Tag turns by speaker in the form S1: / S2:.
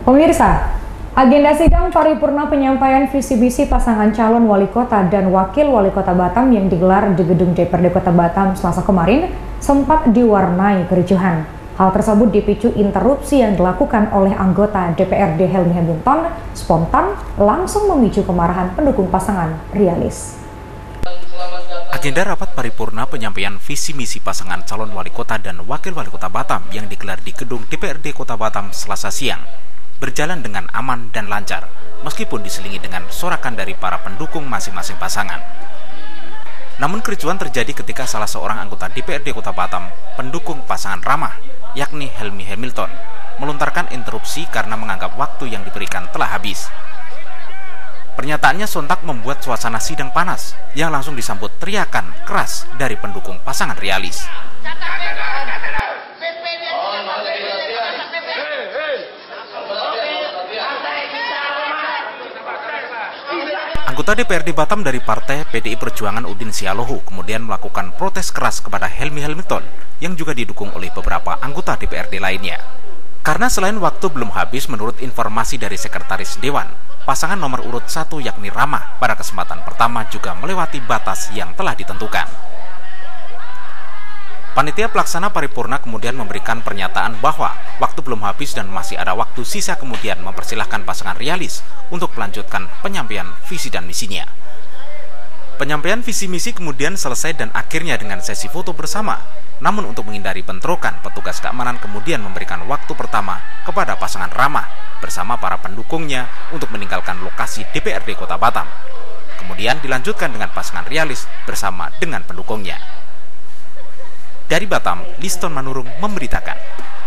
S1: Pemirsa, agenda sidang paripurna penyampaian visi misi pasangan calon wali kota dan wakil wali kota Batam yang digelar di gedung DPRD Kota Batam Selasa kemarin sempat diwarnai kericuhan. Hal tersebut dipicu interupsi yang dilakukan oleh anggota DPRD Helmi Hamilton spontan langsung memicu kemarahan pendukung pasangan Rialis.
S2: Agenda rapat paripurna penyampaian visi misi pasangan calon wali kota dan wakil wali kota Batam yang digelar di gedung DPRD Kota Batam Selasa siang berjalan dengan aman dan lancar, meskipun diselingi dengan sorakan dari para pendukung masing-masing pasangan. Namun kericuan terjadi ketika salah seorang anggota DPRD Kota Batam, pendukung pasangan ramah, yakni Helmi Hamilton, melontarkan interupsi karena menganggap waktu yang diberikan telah habis. Pernyataannya sontak membuat suasana sidang panas, yang langsung disambut teriakan keras dari pendukung pasangan Rialis. Anggota DPRD Batam dari Partai PDI Perjuangan Udin Sialohu kemudian melakukan protes keras kepada Helmi Hamilton yang juga didukung oleh beberapa anggota DPRD lainnya. Karena selain waktu belum habis menurut informasi dari Sekretaris Dewan, pasangan nomor urut 1 yakni Ramah pada kesempatan pertama juga melewati batas yang telah ditentukan. Panitia pelaksana paripurna kemudian memberikan pernyataan bahwa waktu belum habis dan masih ada waktu sisa, kemudian mempersilahkan pasangan Rialis untuk melanjutkan penyampaian visi dan misinya. Penyampaian visi misi kemudian selesai dan akhirnya dengan sesi foto bersama. Namun untuk menghindari bentrokan, petugas keamanan kemudian memberikan waktu pertama kepada pasangan Ramah bersama para pendukungnya untuk meninggalkan lokasi DPRD Kota Batam. Kemudian dilanjutkan dengan pasangan Rialis bersama dengan pendukungnya. Dari Batam, Liston Manurung memberitakan.